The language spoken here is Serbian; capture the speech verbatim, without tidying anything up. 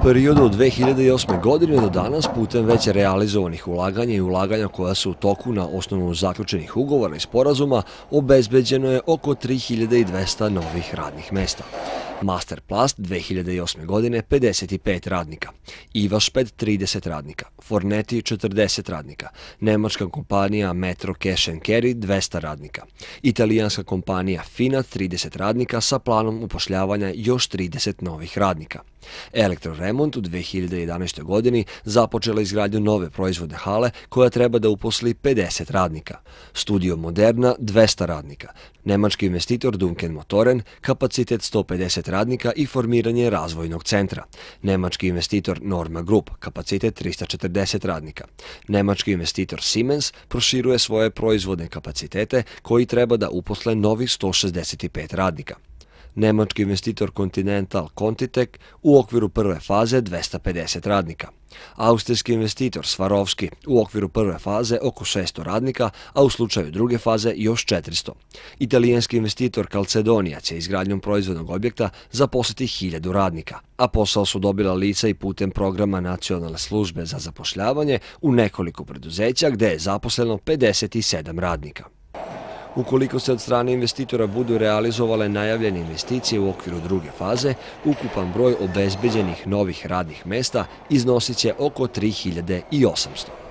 periodu od dve hiljade osme. godine do danas putem već realizovanih ulaganja i ulaganja koja su u toku na osnovu zaključenih ugovora i sporazuma obezbeđeno je oko tri hiljade dvesta novih radnih mesta. Masterplast dve hiljade osme. godine pedeset pet radnika, Ivašped trideset radnika, Forneti četrdeset radnika, nemačka kompanija Metro Cash and Carry dvesta radnika, italijanska kompanija Finat trideset radnika sa planom upošljavanja još trideset novih radnika. Elektroremont u dve hiljade jedanaestoj. godini započela izgradnju nove proizvodne hale koja treba da uposli pedeset radnika. Studio Moderna dvesta radnika, nemački investitor Duncan Motoren kapacitet sto pedeset radnika i formiranje razvojnog centra. Nemački investitor Norma Group kapacitet trista četrdeset radnika. Nemački investitor Siemens proširuje svoje proizvodne kapacitete koji treba da uposle novih sto šezdeset pet radnika. Nemački investitor Continental Contitek u okviru prve faze dvesta pedeset radnika. Austrijski investitor Swarovski u okviru prve faze oko šesto radnika, a u slučaju druge faze još četiristo. Italijanski investitor Calcedonia će izgradnjom proizvodnog objekta zaposliti hiljadu radnika, a posao su dobila lica i putem programa Nacionalne službe za zapošljavanje u nekoliko preduzeća gde je zaposleno pedeset sedam radnika. Ukoliko se od strane investitora budu realizovale najavljene investicije u okviru druge faze, ukupan broj obezbeđenih novih radnih mesta iznosit će oko tri hiljade osamsto.